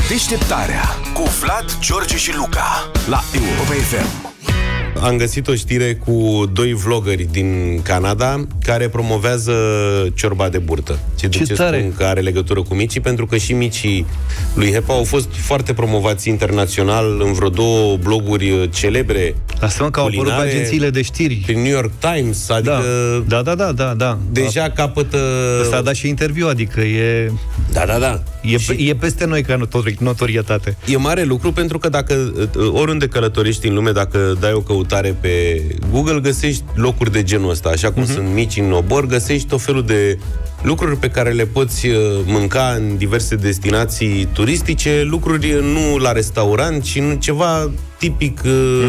Deșteptarea cu Vlad, George și Luca la Europa FM. Am găsit o știre cu doi vloggeri din Canada care promovează ciorba de burtă. Ce spun că are legătură cu micii? Pentru că și micii lui Hepa au fost foarte promovați internațional în vreo două bloguri celebre. Lasă-mă că au apărut pe agențiile de știri. Prin New York Times, adică... Da. Deja capătă... Ăsta a dat și interviu, adică e... Da. E peste noi ca notorietate. E mare lucru pentru că dacă oriunde călătorești în lume, dacă dai o căutare pe Google, găsești locuri de genul ăsta. Așa cum sunt mici în obor, găsești tot felul de lucruri pe care le poți mânca în diverse destinații turistice, lucruri nu la restaurant, ci ceva tipic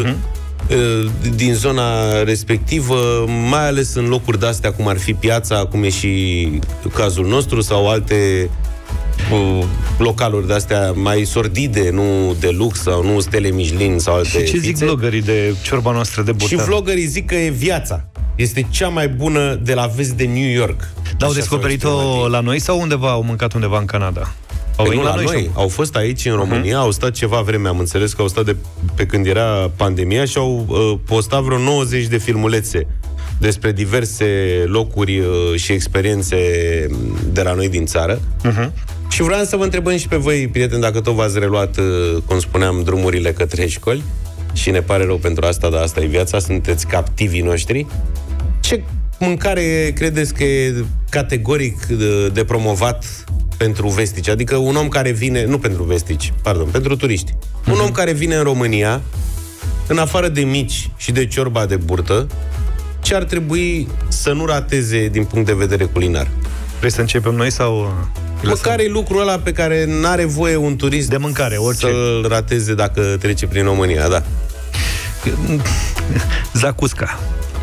din zona respectivă, mai ales în locuri de-astea, cum ar fi Piața, cum e și cazul nostru, sau alte localuri de-astea mai sordide, nu de lux sau nu stele Michelin sau alte. Și ce zic vloggerii de ciorba noastră de burtă? Și vloggerii zic că e viața. Este cea mai bună de la vest de New York. Dar au descoperit-o la noi sau undeva, au mâncat undeva în Canada? Nu la noi. Au fost aici în România, au stat ceva vreme, am înțeles că au stat pe când era pandemia și au postat vreo 90 de filmulețe despre diverse locuri și experiențe de la noi din țară. Și vreau să vă întrebăm și pe voi, prieteni, dacă tot v-ați reluat, cum spuneam, drumurile către școli. Și ne pare rău pentru asta, dar asta e viața, sunteți captivii noștri. Ce mâncare credeți că e categoric de promovat pentru vestici? Adică un om care vine, nu pentru vestici, pardon, pentru turiști. Un om care vine în România, în afară de mici și de ciorba de burtă, ce ar trebui să nu rateze din punct de vedere culinar? Vrei să începem noi sau... Care e lucrul ăla pe care n-are voie un turist de mâncare, orice, să-l rateze dacă trece prin România, da? Zacusca.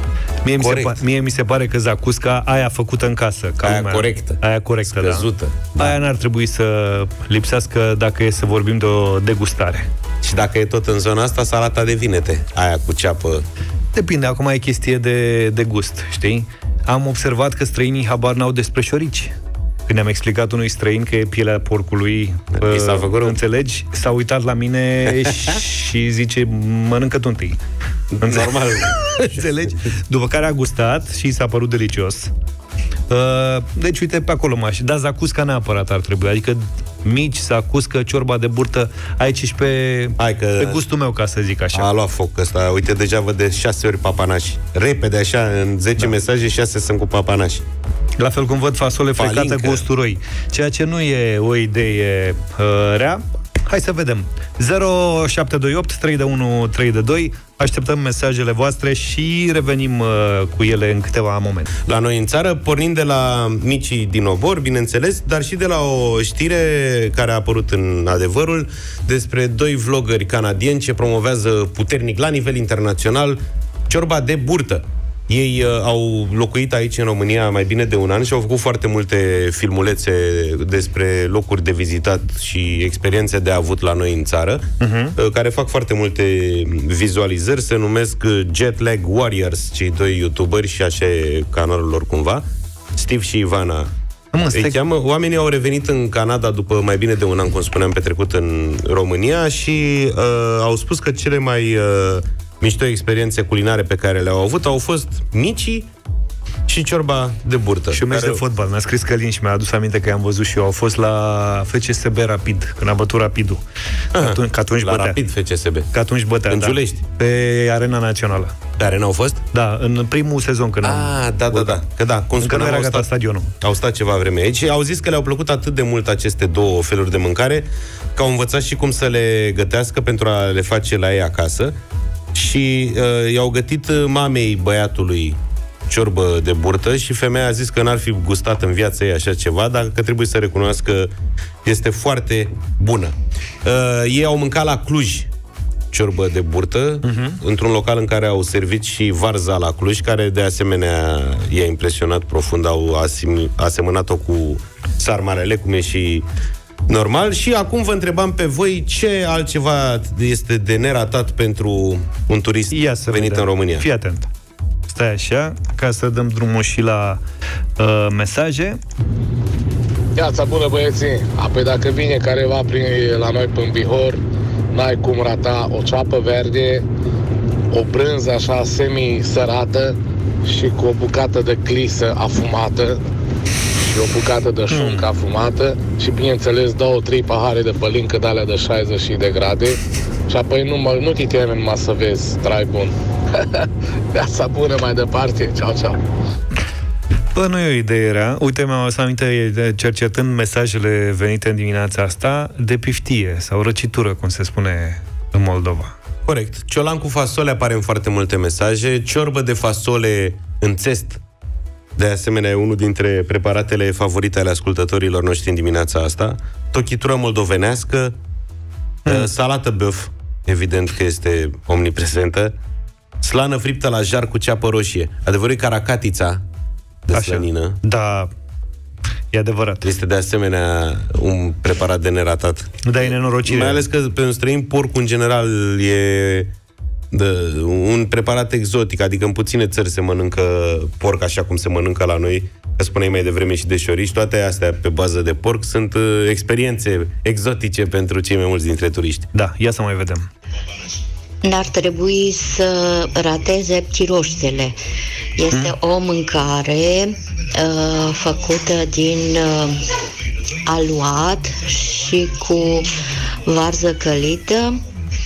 Mie mi se pare că zacusca, aia făcută în casă, aia corectă. Aia corectă, scăzută. Da. Aia n-ar trebui să lipsească dacă e să vorbim de o degustare. Și dacă e tot în zona asta, salata de vinete, aia cu ceapă. Depinde, acum e chestie de gust, știi? Am observat că străinii habar n-au despre șorici. Când am explicat unui străin că e pielea porcului, înțelegi? S-a uitat la mine și zice, mănâncă tu întâi. Normal. Înțelegi? După care a gustat și s-a părut delicios. Deci, uite, pe acolo dar zacusca neapărat ar trebui. Adică mici, zacuscă, ciorba de burtă, aici și pe gustul meu, ca să zic așa. A luat foc ăsta. Uite, deja văd de 6 ori papanași. Repede, așa, în 10 mesaje, 6 sunt cu papanași. La fel cum văd fasole frecată cu usturoi. Ceea ce nu e o idee rea. Hai să vedem. 0728 321 322. Așteptăm mesajele voastre și revenim cu ele în câteva momente. La noi în țară, pornind de la micii din obor, bineînțeles, dar și de la o știre care a apărut în Adevărul despre doi vloggeri canadieni ce promovează puternic la nivel internațional ciorba de burtă. Ei au locuit aici în România mai bine de un an și au făcut foarte multe filmulețe despre locuri de vizitat și experiențe de avut la noi în țară, care fac foarte multe vizualizări. Se numesc Jet Lag Warriors, cei doi youtuberi, și așa e canalul lor cumva, Steve și Ivana. Oamenii au revenit în Canada după mai bine de un an, cum spuneam, petrecut în România și au spus că cele mai mișto experiențe culinare pe care le-au avut au fost micii și ciorba de burtă. Și un meci de fotbal. Mi-a scris Călin și mi-a adus aminte că i-am văzut și eu. Au fost la FCSB Rapid, când a bătut Rapidul. Că atunci la bătea. Rapid FCSB. Că atunci bătea, în Giulești. Pe Arena Națională. Pe Arena au fost? Da, în primul sezon când Da. Că da, cum încă nu era gata stadionul. Au stat ceva vreme aici și au zis că le-au plăcut atât de mult aceste două feluri de mâncare că au învățat și cum să le gătească pentru a le face la ei acasă. Și i-au gătit mamei băiatului ciorbă de burtă și femeia a zis că n-ar fi gustat în viața ei așa ceva, dar că trebuie să recunoască că este foarte bună. Ei au mâncat la Cluj ciorbă de burtă, într-un local în care au servit și varza la Cluj, care de asemenea i-a impresionat profund, au asemănat-o cu sarmalele, cum e și normal. Și acum vă întrebam pe voi ce altceva este de neratat pentru un turist venit în România. Fii atent. Stai așa, ca să dăm drumul și la mesaje. Viața bună, băieții. Apoi dacă vine careva la noi până Bihor, n-ai cum rata o ceapă verde, o brânză așa semi-sărată și cu o bucată de clisă afumată și o bucată de șuncă afumată și, bineînțeles, 2-3 pahare de pălincă de alea de 60 și de grade și apoi nu te teme numai să vezi trai bun. Viața bună mai departe. Ceau, ceau. Bă, nu e o idee rea. Uite, mi-am adus aminte, cercetând mesajele venite în dimineața asta, de piftie sau răcitură, cum se spune în Moldova. Corect. Ciolan cu fasole apare în foarte multe mesaje. Ciorbă de fasole în țest, de asemenea, e unul dintre preparatele favorite ale ascultătorilor noștri în dimineața asta. Tochitură moldovenească, salată băf, evident că este omniprezentă, slană friptă la jar cu ceapă roșie. Adevărul e caracatița de slănină. Da, e adevărat. Este de asemenea un preparat de neratat. Da, e nenorocire. Mai ales că pentru străini porcul în general e un preparat exotic, adică în puține țări se mănâncă porc așa cum se mănâncă la noi, că spuneai mai devreme și de șorici, toate astea pe bază de porc sunt experiențe exotice pentru cei mai mulți dintre turiști. Da, ia să mai vedem. N-ar trebui să rateze ptiroștele. Este o mâncare făcută din aluat și cu varză călită.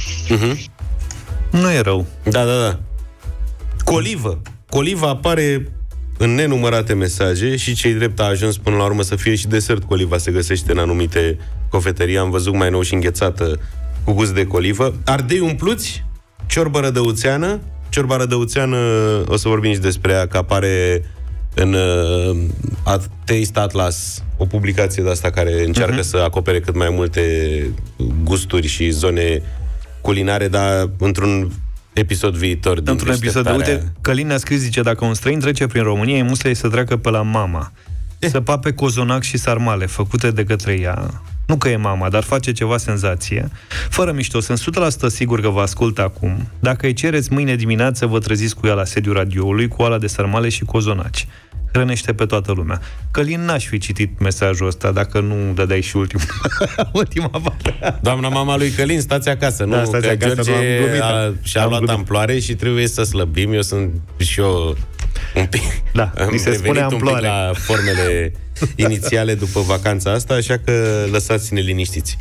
Nu e rău. Da. Colivă. Coliva apare în nenumărate mesaje și cei drept a ajuns până la urmă să fie și desert coliva. Se găsește în anumite cofetării. Am văzut mai nou și înghețată cu gust de colivă. Ardei umpluți, ciorbă rădăuțeană. Ciorba rădăuțeană, o să vorbim și despre ea, că apare în Taste Atlas, o publicație de asta care încearcă să acopere cât mai multe gusturi și zone culinare, dar într-un episod viitor. Într-un episod, uite, Călin ne-a scris, zice, dacă un străin trece prin România, e muslă să treacă pe la mama. Să pape cozonac și sarmale, făcute de către ea. Nu că e mama, dar face ceva senzație. Fără mișto, sunt 100% sigur că vă ascultă acum. Dacă îi cereți mâine dimineață, vă treziți cu ea la sediul radioului, cu ala de sarmale și cozonaci. Hrănește pe toată lumea. Călin, n-aș fi citit mesajul ăsta dacă nu dădeai și ultima parte. Doamna mama lui Călin, stați acasă, nu? Da, stați că acasă, George și-a luat amploare și trebuie să slăbim. Eu sunt și eu un pic... Da, mi se spune amploare. La formele inițiale după vacanța asta, așa că lăsați-ne liniștiți.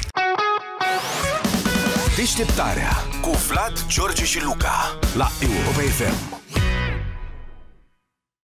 Deșteptarea cu Vlad, George și Luca la Europa FM.